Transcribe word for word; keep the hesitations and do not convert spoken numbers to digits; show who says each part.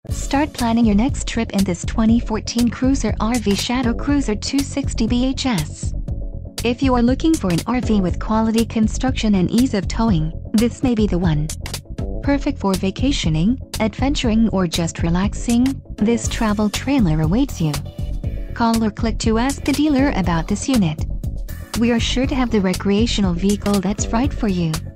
Speaker 1: Start planning your next trip in this twenty fourteen Cruiser R V Shadow Cruiser two sixty B H S. If you are looking for an R V with quality construction and ease of towing, this may be the one. Perfect for vacationing, adventuring, or just relaxing, this travel trailer awaits you. Call or click to ask the dealer about this unit. We are sure to have the recreational vehicle that's right for you.